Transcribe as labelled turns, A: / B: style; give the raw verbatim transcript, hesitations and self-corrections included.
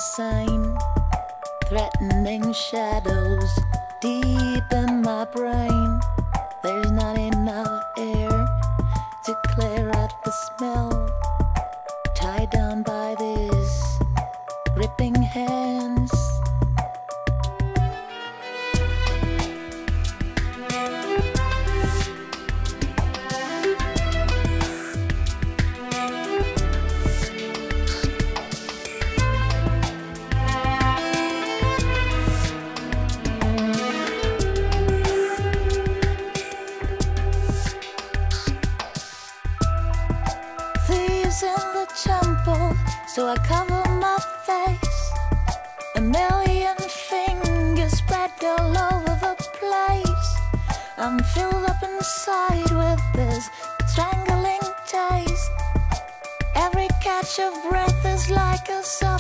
A: insane. Threatening shadows deep in my brain. There's not enough air to clear out the smell. Tied down by these gripping hands. In the temple, so I cover my face. A million fingers spread all over the place. I'm filled up inside with this strangling taste. Every catch of breath is like a song.